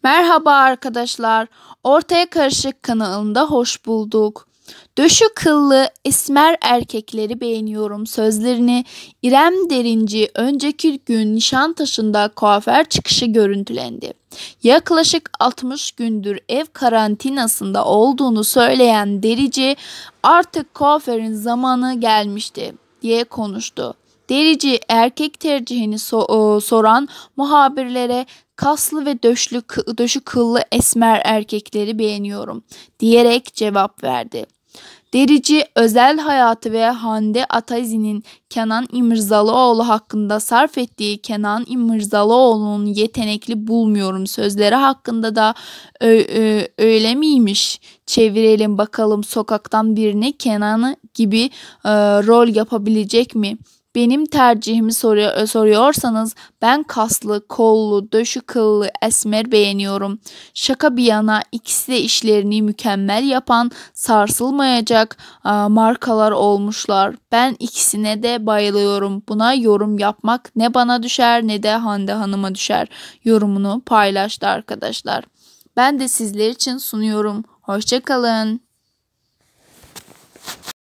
Merhaba arkadaşlar. Ortaya Karışık kanalında hoş bulduk. Döşü kıllı esmer erkekleri beğeniyorum sözlerini İrem Derinci önceki gün Nişantaşı'nda kuaför çıkışı görüntülendi. Yaklaşık 60 gündür ev karantinasında olduğunu söyleyen Derici artık kuaförün zamanı gelmişti diye konuştu. Derici erkek tercihini soran muhabirlere kaslı ve döşü kıllı esmer erkekleri beğeniyorum diyerek cevap verdi. Derici özel hayatı ve Hande Atazi'nin Kenan İmirzalıoğlu hakkında sarf ettiği Kenan İmirzalıoğlu'nun yetenekli bulmuyorum sözleri hakkında da öyle miymiş? Çevirelim bakalım sokaktan birine Kenan'ı gibi rol yapabilecek mi? Benim tercihimi soruyorsanız ben kaslı, kollu, döşü kıllı, esmer beğeniyorum. Şaka bir yana ikisi de işlerini mükemmel yapan, sarsılmayacak markalar olmuşlar. Ben ikisine de bayılıyorum. Buna yorum yapmak ne bana düşer ne de Hande Hanım'a düşer. Yorumunu paylaştı arkadaşlar. Ben de sizler için sunuyorum. Hoşça kalın.